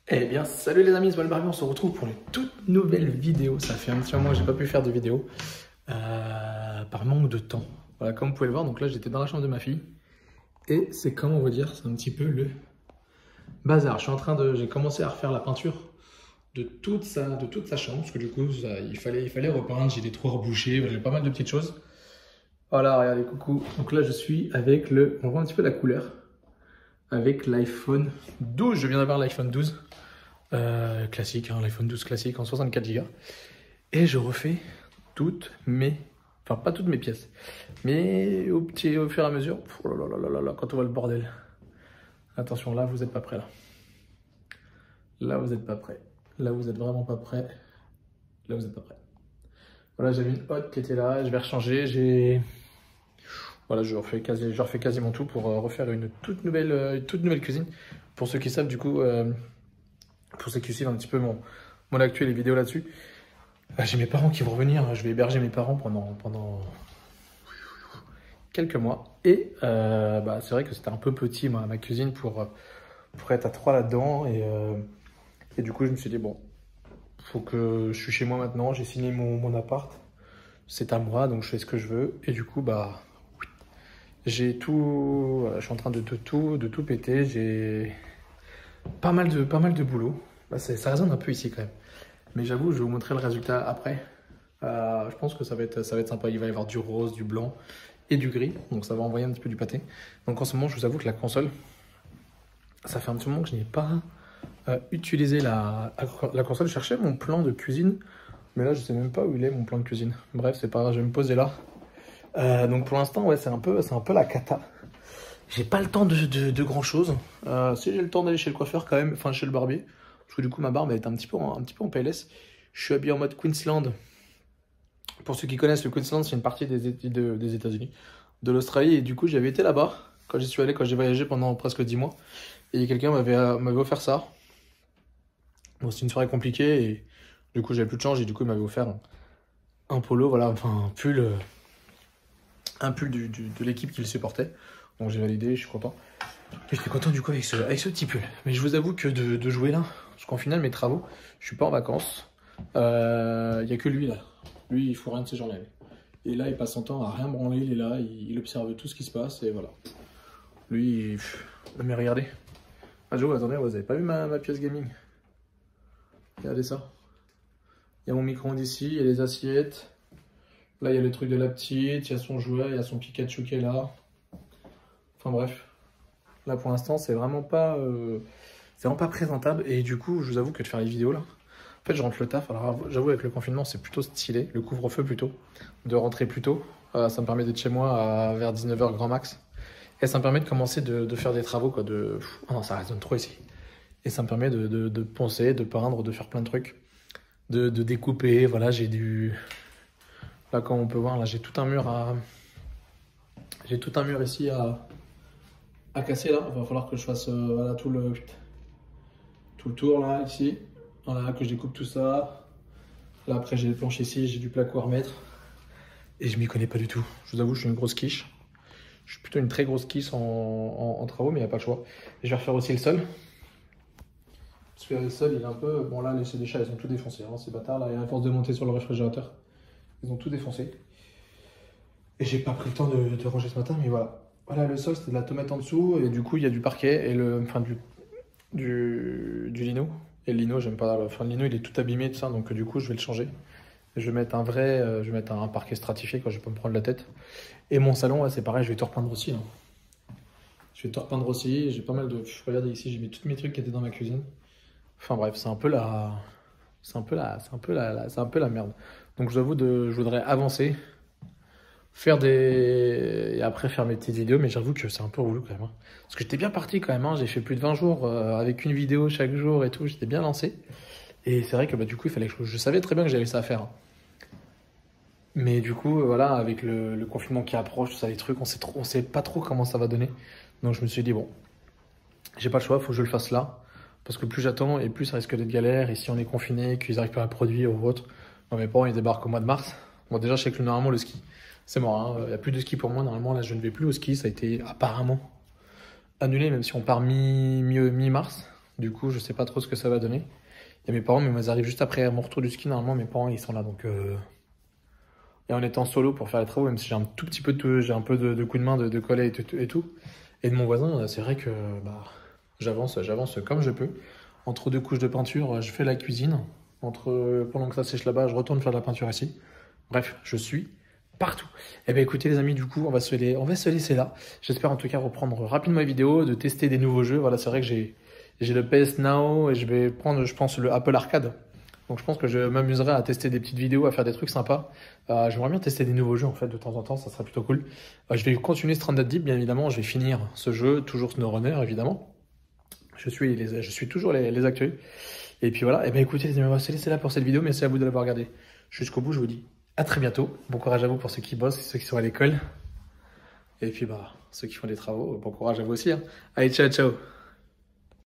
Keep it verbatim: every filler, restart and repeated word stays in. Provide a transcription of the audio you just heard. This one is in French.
Eh bien, salut les amis, c'est Barbie, on se retrouve pour une toute nouvelle vidéo. Ça fait un petit moment que j'ai pas pu faire de vidéo euh, par manque de temps. Voilà, comme vous pouvez le voir, donc là j'étais dans la chambre de ma fille et c'est comment on va dire, c'est un petit peu le bazar. Je suis en train de, j'ai commencé à refaire la peinture de toute sa, de toute sa chambre parce que du coup ça, il fallait, il fallait repeindre. J'ai des trous rebouchés, j'ai pas mal de petites choses. Voilà, regardez, coucou. Donc là je suis avec le, on voit un petit peu la couleur avec l'iPhone douze. Je viens d'avoir l'iPhone douze. Euh, classique, hein, l'iPhone douze classique en soixante-quatre giga. Et je refais toutes mes... Enfin, pas toutes mes pièces. Mais au, petit, au fur et à mesure... Oh là là là là là, quand on voit le bordel. Attention, là, vous n'êtes pas prêts, là. Là, vous n'êtes pas prêts. Là, vous n'êtes vraiment pas prêts. Là, vous n'êtes pas prêts. Voilà, j'avais une hotte qui était là. Je vais rechanger. J'ai... Voilà, je refais, quasi, je refais quasiment tout pour euh, refaire une toute nouvelle, euh, une toute nouvelle cuisine. Pour ceux qui savent, du coup... Euh, Pour ceux qui suivent un petit peu mon, mon actu et les vidéos là-dessus, bah, j'ai mes parents qui vont revenir. Je vais héberger mes parents pendant, pendant quelques mois. Et euh, bah, c'est vrai que c'était un peu petit, moi, ma cuisine, pour, pour être à trois là-dedans. Et, euh, et du coup, je me suis dit, bon, faut que je suis chez moi maintenant. J'ai signé mon, mon appart. C'est à moi, donc je fais ce que je veux. Et du coup, bah, j'ai tout... Voilà, je suis en train de, de, tout, de tout péter. J'ai pas mal de, pas mal de boulot. Bah, ça résonne un peu ici quand même. Mais j'avoue, je vais vous montrer le résultat après. Euh, je pense que ça va, être, ça va être sympa. Il va y avoir du rose, du blanc et du gris. Donc ça va envoyer un petit peu du pâté. Donc en ce moment, je vous avoue que la console, ça fait un petit moment que je n'ai pas euh, utilisé la, la console. Je cherchais mon plan de cuisine. Mais là, je sais même pas où il est, mon plan de cuisine. Bref, c'est pas grave, je vais me poser là. Euh, donc pour l'instant, ouais, c'est un, peu, un peu la cata. J'ai pas le temps de, de, de grand chose. Euh, si j'ai le temps d'aller chez le coiffeur quand même, enfin chez le barbier. Parce que du coup, ma barbe elle est un petit peu en, un petit peu en P L S. Je suis habillé en mode Queensland. Pour ceux qui connaissent, le Queensland, c'est une partie des, de, des États-Unis, de l'Australie. Et du coup, j'avais été là-bas quand j'y suis allé, quand j'ai voyagé pendant presque dix mois. Et quelqu'un m'avait euh, m'avait offert ça. Bon, c'était une soirée compliquée. Et du coup, j'avais plus de change. Et du coup, il m'avait offert un, un polo, voilà, enfin un pull, euh, un pull du, du, de l'équipe qu'il supportait. Donc j'ai validé, je suis content. Et j'étais content du coup avec ce, avec ce petit pull. Mais je vous avoue que de, de jouer là, parce qu'en final, mes travaux, je suis pas en vacances. Il euh, n'y a que lui là. Lui, il fout rien de ces journées. Et là, il passe son temps à rien branler. Il est là, il, il observe tout ce qui se passe et voilà. Lui, il... mais regardez. Ah, Joe, attendez, vous avez pas vu ma, ma pièce gaming? Regardez ça. Il y a mon micro-ondes ici, il y a les assiettes. Là, il y a le truc de la petite, il y a son jouet, il y a son Pikachu qui est là. Enfin bref. Là, pour l'instant, c'est vraiment pas... Euh... C'est vraiment pas présentable. Et du coup, je vous avoue que de faire les vidéos là, en fait, je rentre le taf. Alors, j'avoue, avec le confinement, c'est plutôt stylé. Le couvre-feu plutôt. De rentrer plus tôt. Euh, ça me permet d'être chez moi à, vers dix-neuf heures grand max. Et ça me permet de commencer de, de faire des travaux, quoi. De... Oh non, ça résonne trop ici. Et ça me permet de, de, de poncer, de peindre, de faire plein de trucs. De, de découper. Voilà, j'ai du... Là, comme on peut voir, là, j'ai tout un mur à... J'ai tout un mur ici à... à casser, là. Il va falloir que je fasse euh, voilà, tout le... Tout le tour, là, ici. Voilà, que je découpe tout ça. Là, après, j'ai les planches ici, j'ai du placo à remettre. Et je m'y connais pas du tout. Je vous avoue, je suis une grosse quiche. Je suis plutôt une très grosse quiche en, en, en travaux, mais il n'y a pas le choix. Et je vais refaire aussi le sol. Parce que le sol, il est un peu... Bon, là, ces déchets, ils ont tout défoncé. Hein, ces bâtards, là, et à force de monter sur le réfrigérateur, ils ont tout défoncé. Et j'ai pas pris le temps de, de ranger ce matin, mais voilà. Voilà, le sol, c'était de la tomate en dessous. Et du coup, il y a du parquet et le... Enfin, du... Du, du lino. Et le lino, j'aime pas. Enfin, le lino, il est tout abîmé de ça, donc du coup, je vais le changer. Je vais mettre un vrai, euh, je vais mettre un parquet stratifié quand je vais pas me prendre la tête. Et mon salon, ouais, c'est pareil, je vais tout repeindre aussi. Hein. Je vais tout repeindre aussi. J'ai pas mal de. Regardez ici, j'ai mis tous mes trucs qui étaient dans ma cuisine. Enfin bref, c'est un peu la, c'est un peu la, c'est un peu la, la... c'est un peu la merde. Donc je vous avoue de, je voudrais avancer, faire des, et après faire mes petites vidéos, mais j'avoue que c'est un peu relou quand même. Hein. Parce que j'étais bien parti quand même. Hein. J'ai fait plus de vingt jours euh, avec une vidéo chaque jour et tout. J'étais bien lancé. Et c'est vrai que bah, du coup, il fallait que je, je savais très bien que j'avais ça à faire. Hein. Mais du coup, euh, voilà, avec le, le confinement qui approche, tout ça, les trucs, on sait trop, on sait pas trop comment ça va donner. Donc je me suis dit, bon, j'ai pas le choix, faut que je le fasse là. Parce que plus j'attends et plus ça risque d'être galère. Et si on est confiné, qu'ils arrivent pas à produire ou autre. Bon, mes parents, ils débarquent au mois de mars. Bon, déjà, je sais que normalement, le ski, c'est mort. Il n'y a plus de ski pour moi. Normalement, là, je ne vais plus au ski. Ça a été apparemment annulé, même si on part mi, mi, mi-mars. Du coup, je sais pas trop ce que ça va donner. Il y a mes parents, mais ils arrivent juste après mon retour du ski. Normalement, mes parents, ils sont là. Donc, euh... Et en étant solo pour faire les travaux, même si j'ai un tout petit peu de, j'ai un peu de, de coup de main de, de coller et tout, et tout. Et de mon voisin, c'est vrai que bah, j'avance, j'avance comme je peux. Entre deux couches de peinture, je fais la cuisine. Entre, pendant que ça sèche là-bas, je retourne faire de la peinture ici. Bref, je suis partout. Eh bien écoutez les amis, du coup, on va se, les, on va se laisser là. J'espère en tout cas reprendre rapidement les vidéos, de tester des nouveaux jeux. Voilà, c'est vrai que j'ai j'ai le P S Now et je vais prendre, je pense, le Apple Arcade. Donc je pense que je m'amuserai à tester des petites vidéos, à faire des trucs sympas. Euh, J'aimerais bien tester des nouveaux jeux en fait de temps en temps, ça serait plutôt cool. Euh, je vais continuer Stranded Deep, bien évidemment. Je vais finir ce jeu, toujours SnowRunner évidemment. Je suis, les, je suis toujours les, les actuels. Et puis voilà, et bien écoutez les amis, on va se laisser là pour cette vidéo. Merci à vous de l'avoir regardé jusqu'au bout. Je vous dis à très bientôt. Bon courage à vous pour ceux qui bossent, ceux qui sont à l'école. Et puis bah ceux qui font des travaux, bon courage à vous aussi. Hein. Allez, ciao, ciao.